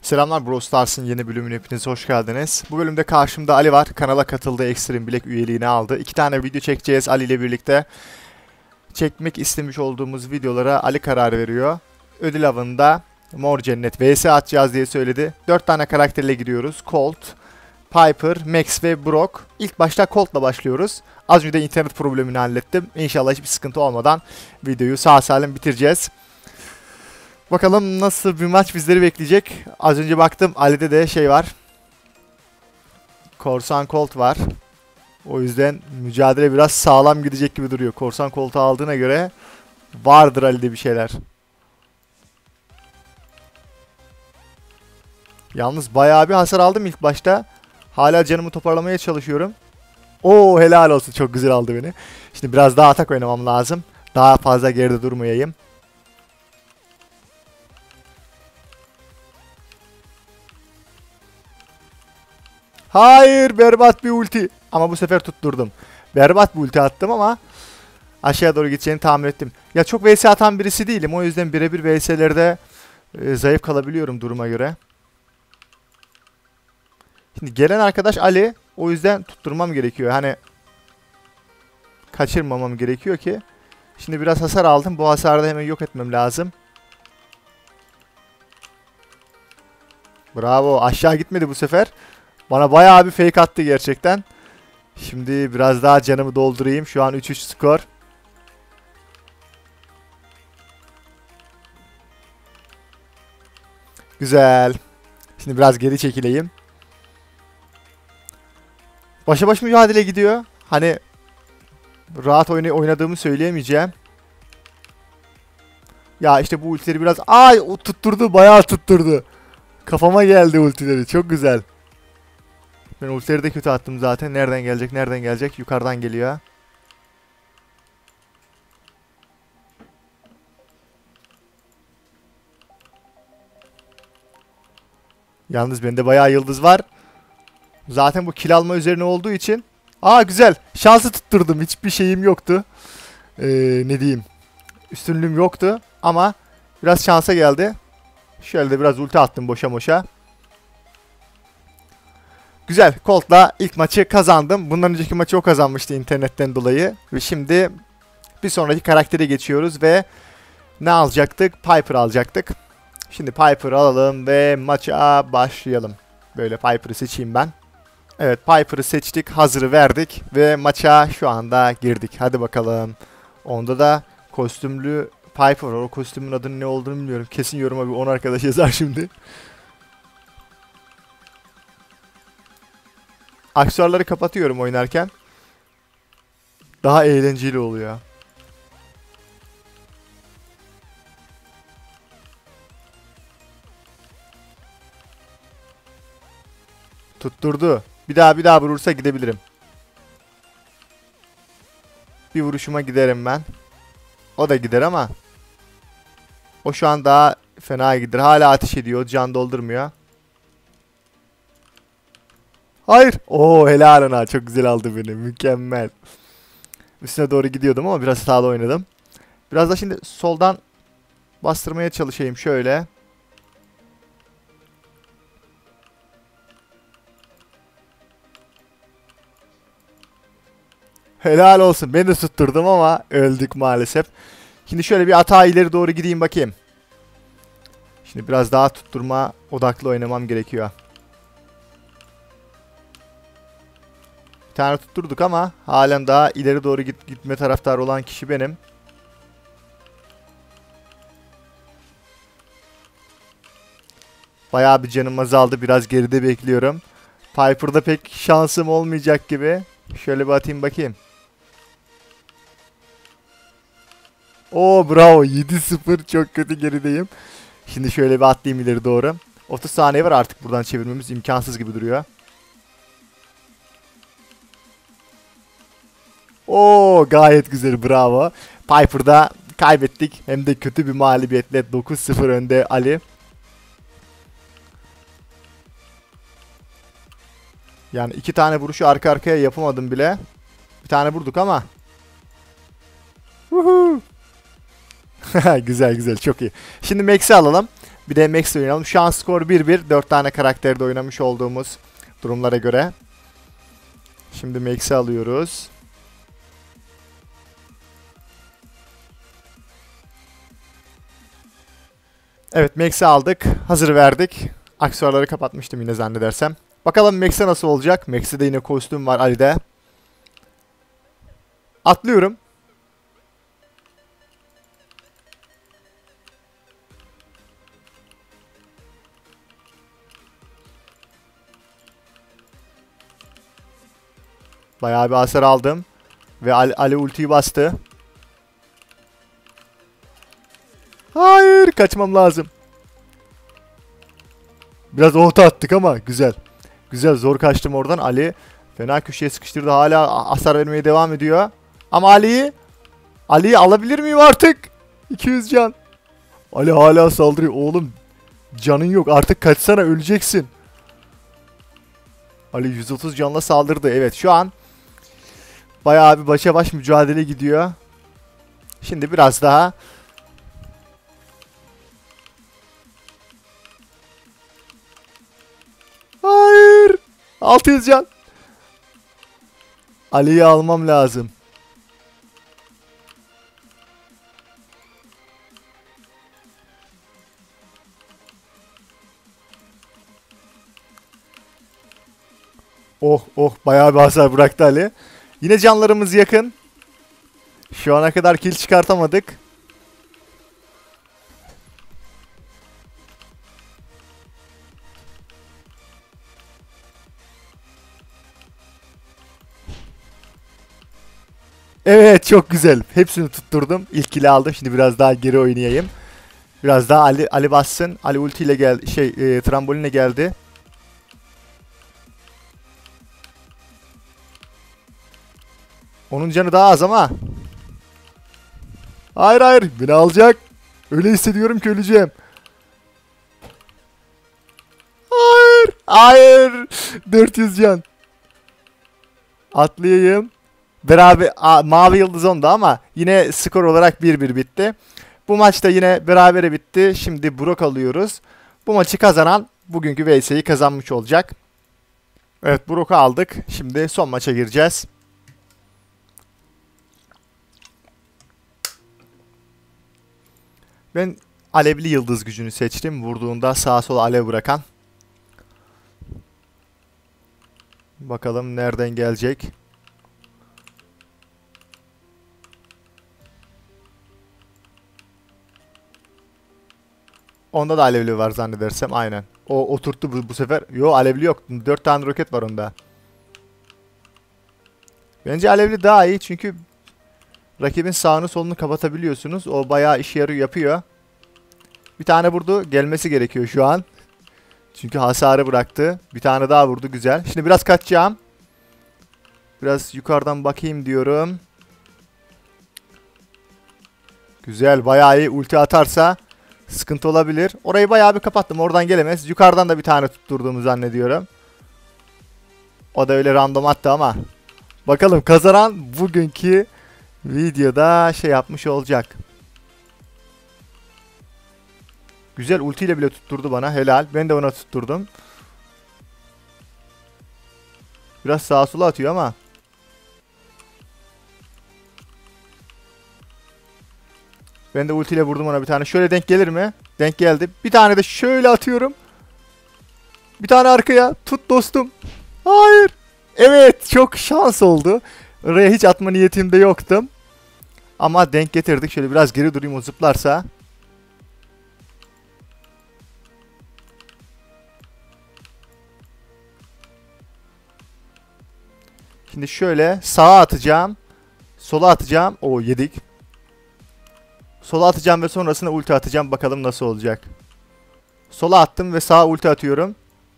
Selamlar, Brawl Stars'ın yeni bölümüne hepiniz hoş geldiniz. Bu bölümde karşımda Ali var. Kanala katıldı, Extreme Bilek üyeliğini aldı. 2 tane video çekeceğiz Ali ile birlikte. Çekmek istemiş olduğumuz videolara Ali karar veriyor. Ödül avında Mor Cennet vs atacağız diye söyledi. 4 tane karakterle giriyoruz. Colt, Piper, Max ve Brock. İlk başta Colt'la başlıyoruz. Az önce de internet problemini hallettim. İnşallah hiçbir sıkıntı olmadan videoyu sağ salim bitireceğiz. Bakalım nasıl bir maç bizleri bekleyecek. Az önce baktım Ali'de de şey var. Korsan Colt var. O yüzden mücadele biraz sağlam gidecek gibi duruyor. Korsan Colt'u aldığına göre vardır Ali'de bir şeyler. Yalnız bayağı bir hasar aldım ilk başta. Hala canımı toparlamaya çalışıyorum. Oo, helal olsun, çok güzel aldı beni. Şimdi biraz daha atak oynamam lazım. Daha fazla geride durmayayım. Hayır, berbat bir ulti. Ama bu sefer tutturdum. Berbat bir ulti attım ama aşağıya doğru gideceğini tahmin ettim. Ya çok vs atan birisi değilim. O yüzden birebir vs'lerde zayıf kalabiliyorum duruma göre. Şimdi gelen arkadaş Ali. O yüzden tutturmam gerekiyor. Hani kaçırmamam gerekiyor ki. Şimdi biraz hasar aldım. Bu hasarı da hemen yok etmem lazım. Bravo. Aşağı gitmedi bu sefer. Bana bayağı bir fake attı gerçekten. Şimdi biraz daha canımı doldurayım. Şu an 3-3 skor. Güzel. Şimdi biraz geri çekileyim. Başa baş mücadele gidiyor. Hani rahat oynadığımı söyleyemeyeceğim. Ya işte bu ultileri biraz... Ay, o tutturdu, bayağı tutturdu. Kafama geldi ultileri. Çok güzel. Ben ultileri de kötü attım zaten. Nereden gelecek? Nereden gelecek? Yukarıdan geliyor. Yalnız bende bayağı yıldız var. Zaten bu kill alma üzerine olduğu için. Aa, güzel. Şansı tutturdum. Hiçbir şeyim yoktu. Ne diyeyim. Üstünlüğüm yoktu. Ama biraz şansa geldi. Şöyle de biraz ulti attım boşa boşa. Güzel. Colt'la ilk maçı kazandım. Bundan önceki maçı o kazanmıştı internetten dolayı. Ve şimdi bir sonraki karaktere geçiyoruz ve ne alacaktık? Piper alacaktık. Şimdi Piper alalım ve maça başlayalım. Böyle Piper'ı seçeyim ben. Evet, Piper'ı seçtik, hazırı verdik ve maça şu anda girdik. Hadi bakalım. Onda da kostümlü Piper var. O kostümün adının ne olduğunu bilmiyorum. Kesin yoruma bir 10 arkadaş yazar şimdi. Aksesuarları kapatıyorum oynarken. Daha eğlenceli oluyor. Tutturdu. Bir daha vurursa gidebilirim. Bir vuruşuma giderim ben. O da gider ama o şu an daha fena gider. Hala ateş ediyor. Can doldurmuyor. Hayır. Oo, helal ona. Çok güzel aldı beni. Mükemmel. Üstüne doğru gidiyordum ama biraz sağda oynadım. Biraz da şimdi soldan bastırmaya çalışayım şöyle. Helal olsun. Ben de tutturdum ama öldük maalesef. Şimdi şöyle bir atağa ileri doğru gideyim bakayım. Şimdi biraz daha tutturma odaklı oynamam gerekiyor. Bir tane tutturduk ama halen daha ileri doğru gitme taraftarı olan kişi benim. Bayağı bir canım azaldı. Biraz geride bekliyorum. Piper'da pek şansım olmayacak gibi. Şöyle bir atayım bakayım. Oo, bravo. 7-0, çok kötü gerideyim. Şimdi şöyle bir atlayayım ileri doğru. 30 saniye var, artık buradan çevirmemiz imkansız gibi duruyor. Oo, gayet güzel, bravo. Piper'da kaybettik. Hem de kötü bir mağlubiyetle 9-0 önde Ali. Yani 2 tane vuruşu arka arkaya yapamadım bile. Bir tane vurduk ama. Güzel güzel, çok iyi. Şimdi Max'i alalım. Bir de Max oynayalım. Şu an skor 1-1. 4 tane karakterde oynamış olduğumuz durumlara göre. Şimdi Max'i alıyoruz. Evet, Max'i aldık. Hazır verdik. Aksesuarları kapatmıştım yine zannedersem. Bakalım Max'e nasıl olacak? Max'e de yine kostüm var Ali'de. Atlıyorum. Bayağı bir hasar aldım. Ve Ali ultiyi bastı. Hayır, kaçmam lazım. Biraz orta attık ama güzel. Güzel, zor kaçtım oradan. Ali fena köşeye sıkıştırdı. Hala hasar vermeye devam ediyor. Ama Ali'yi alabilir miyim artık? 200 can. Ali hala saldırıyor. Oğlum canın yok. Artık kaçsana, öleceksin. Ali 130 canla saldırdı. Evet, şu an bayağı bir başa baş mücadele gidiyor. Şimdi biraz daha. Hayır. 600 can. Ali'yi almam lazım. Oh oh, bayağı bir hasar bıraktı Ali. Yine canlarımız yakın. Şu ana kadar kill çıkartamadık. Evet, çok güzel. Hepsini tutturdum. İlk kill'i aldım. Şimdi biraz daha geri oynayayım. Biraz daha Ali bassın. Ali ultiyle geldi. Trambolinle geldi. Onun canı daha az ama. Hayır hayır, beni alacak. Öyle hissediyorum ki öleceğim. Hayır. Hayır. 400 can. Atlayayım. Beraber mavi yıldız onda ama yine skor olarak 1-1 bitti. Bu maçta yine berabere bitti. Şimdi Brock alıyoruz. Bu maçı kazanan bugünkü VS'yi kazanmış olacak. Evet, Brock'u aldık. Şimdi son maça gireceğiz. Ben alevli yıldız gücünü seçtim. Vurduğunda sağa sola alev bırakan. Bakalım nereden gelecek. Onda da alevli var zannedersem, aynen. O oturttu bu sefer. Yo, alevli yok. 4 tane roket var onda. Bence alevli daha iyi çünkü rakibin sağını solunu kapatabiliyorsunuz. O bayağı işe yapıyor. Bir tane vurdu. Gelmesi gerekiyor şu an. Çünkü hasarı bıraktı. Bir tane daha vurdu. Güzel. Şimdi biraz kaçacağım. Biraz yukarıdan bakayım diyorum. Güzel. Bayağı iyi. Ulti atarsa sıkıntı olabilir. Orayı bayağı bir kapattım. Oradan gelemez. Yukarıdan da bir tane tutturduğumu zannediyorum. O da öyle random attı ama. Bakalım kazanan bugünkü videoda yapmış olacak. Güzel, ultiyle bile tutturdu bana. Helal. Ben de ona tutturdum. Biraz sağa sola atıyor ama. Ben de ultiyle vurdum ona bir tane. Şöyle denk gelir mi? Denk geldi. Bir tane de şöyle atıyorum. Bir tane arkaya. Tut dostum. Hayır. Evet, çok şans oldu. Oraya hiç atma niyetimde yoktum. Ama denk getirdik. Şöyle biraz geri durayım, o zıplarsa. Şimdi şöyle sağa atacağım. Sola atacağım. Oo, yedik. Sola atacağım ve sonrasında ulti atacağım. Bakalım nasıl olacak. Sola attım ve sağa ulti atıyorum.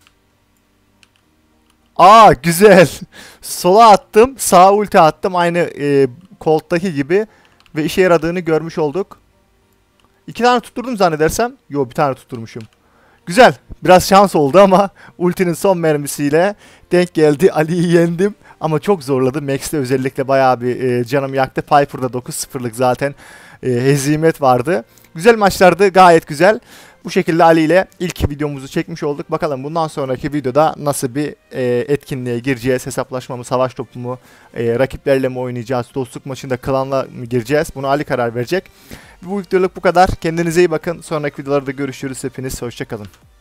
Aa, güzel. Sola attım. Sağa ulti attım. Aynı Colt'taki gibi. Ve işe yaradığını görmüş olduk. 2 tane tutturdum zannedersem. Yo, bir tane tutturmuşum. Güzel. Biraz şans oldu ama ultinin son mermisiyle denk geldi. Ali'yi yendim. Ama çok zorladı. Max'te özellikle bayağı bir canım yaktı. Piper'da 9-0'lık zaten hezimet vardı. Güzel maçlardı. Gayet güzel. Bu şekilde Ali ile ilk videomuzu çekmiş olduk. Bakalım bundan sonraki videoda nasıl bir etkinliğe gireceğiz? Hesaplaşma mı, savaş topu mu, rakiplerle mi oynayacağız? Dostluk maçında klanla mı gireceğiz? Bunu Ali karar verecek. Bu videoluk bu kadar. Kendinize iyi bakın. Sonraki videolarda görüşürüz. Hepiniz hoşça kalın.